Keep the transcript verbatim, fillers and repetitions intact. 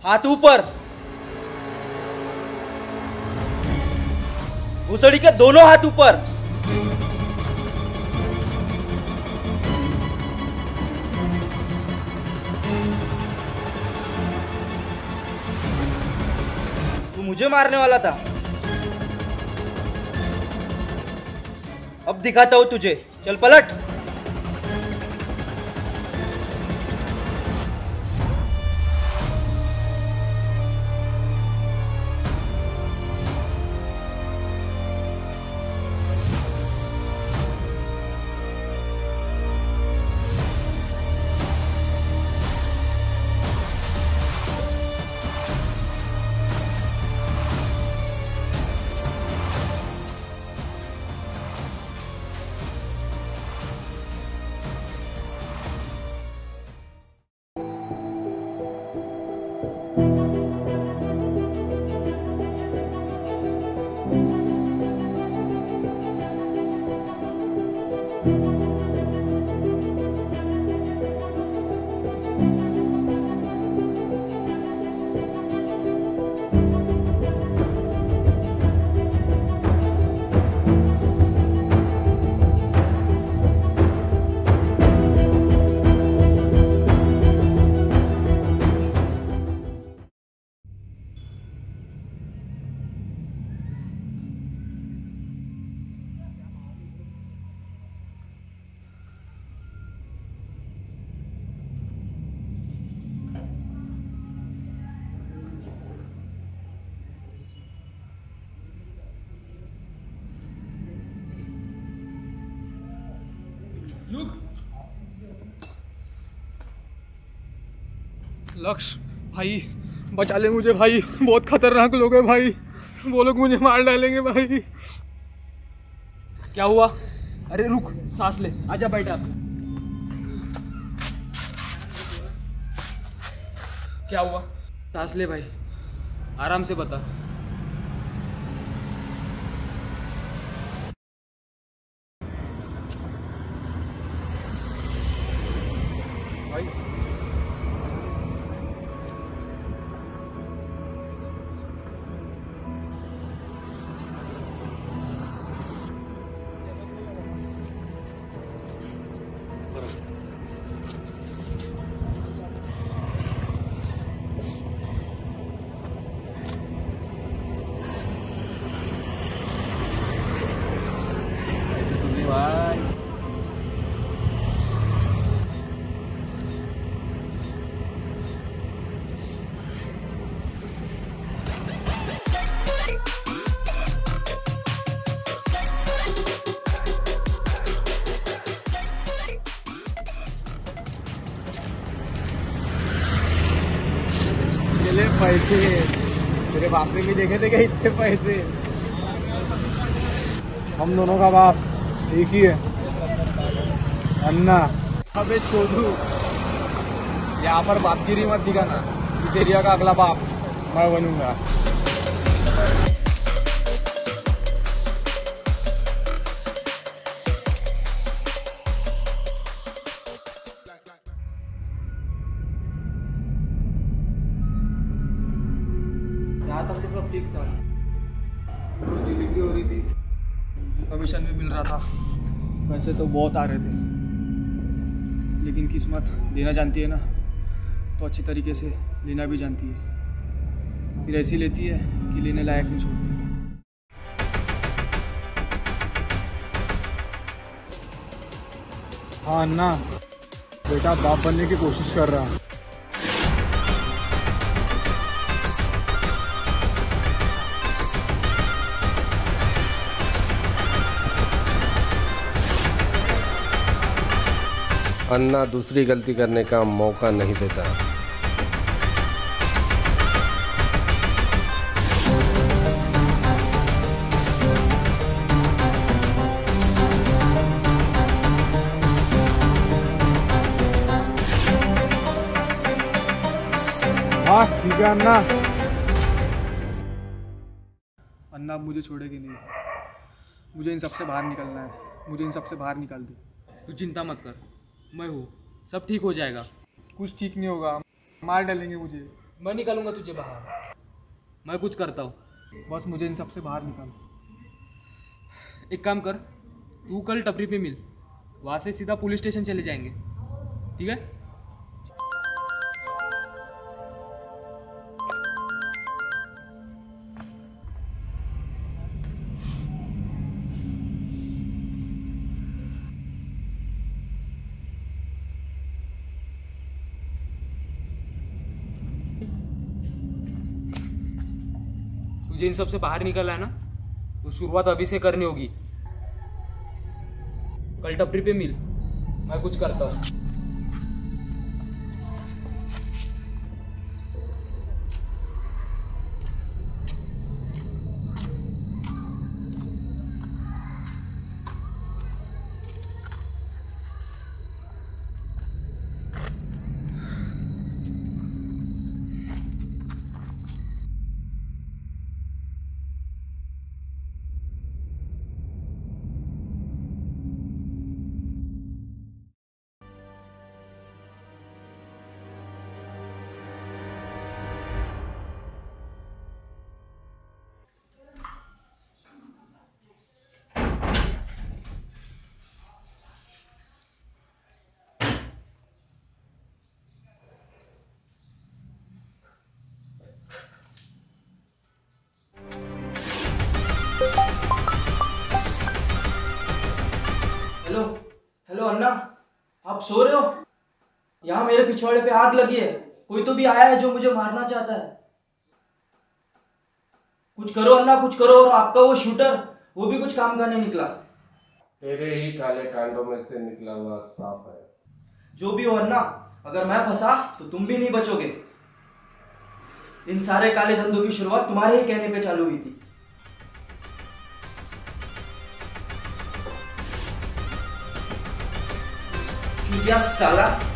हाथ ऊपर। भूसड़ी के दोनों हाथ ऊपर। तू मुझे मारने वाला था, अब दिखाता हूं तुझे। चल पलट। लक्ष्य भाई बचा ले मुझे भाई, बहुत खतरनाक लोग हैं भाई, वो लोग मुझे मार डालेंगे भाई। क्या हुआ? अरे रुक, सांस ले, आजा बैठा। क्या हुआ? सांस ले भाई, आराम से बता। भाई पैसे तेरे बाप ने भी देखे थे क्या इतने पैसे? हम दोनों का बाप एक ही है, अन्ना। अबे छोटू, यहाँ पर बापगिरी मत दिखाना, इस एरिया का अगला बाप मैं बनूंगा। यहाँ तक तो सब ठीक था, कुछ डिलीवरी हो रही थी, कमीशन भी मिल रहा था, पैसे तो बहुत आ रहे थे, लेकिन किस्मत देना जानती है ना, तो अच्छी तरीके से लेना भी जानती है, फिर ऐसी लेती है कि लेने लायक नहीं छोड़ती। हाँ अन्ना, बेटा बाप बनने की कोशिश कर रहा है। अन्ना दूसरी गलती करने का मौका नहीं देता। हाँ ठीक है अन्ना। अन्ना मुझे छोड़ेगी नहीं, मुझे इन सबसे बाहर निकलना है, मुझे इन सबसे बाहर निकाल दे। तू चिंता मत कर, मैं हूँ, सब ठीक हो जाएगा। कुछ ठीक नहीं होगा, मार डालेंगे मुझे, मैं निकालूंगा तुझे बाहर। मैं कुछ करता हूँ। बस मुझे इन सबसे बाहर निकाल। एक काम कर, तू कल टपरी पे मिल, वहाँ से सीधा पुलिस स्टेशन चले जाएंगे, ठीक है? तुझे इन सब से बाहर निकलना है ना, तो शुरुआत अभी से करनी होगी। कल टपरी पे मिल, मैं कुछ करता हूँ। हेलो हेलो अन्ना, आप सो रहे हो? यहाँ मेरे पिछवाड़े पे आग लगी है। कोई तो भी आया है जो मुझे मारना चाहता है। कुछ करो अन्ना, कुछ करो। और आपका वो शूटर, वो भी कुछ काम का नहीं निकला। तेरे ही काले कांडों में से निकला हुआ सांप है। जो भी हो अन्ना, अगर मैं फंसा तो तुम भी नहीं बचोगे। इन सारे काले धंधों की शुरुआत तुम्हारे ही कहने पे चालू हुई थी। चूतिया साला।